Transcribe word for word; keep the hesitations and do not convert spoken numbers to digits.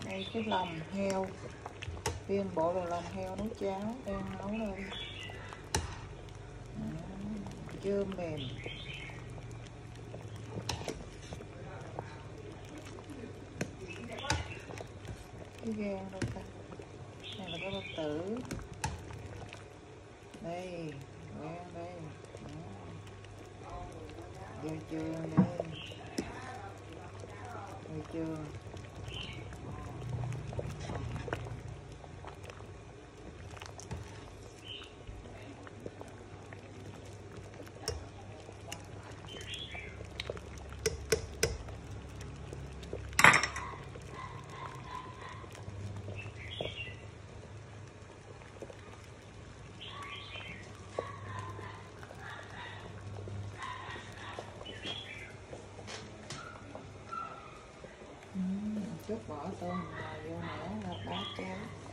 Đây cái lòng heo, nguyên bộ là lòng heo nấu cháo, em nấu lên. Chưa mềm. Cái gan đâu ta? Này là cái bao tử. Đây, gan đây. Vô chưa đây. Vô chưa. Chút bỏ tôm vào vô nữa là bát cháo.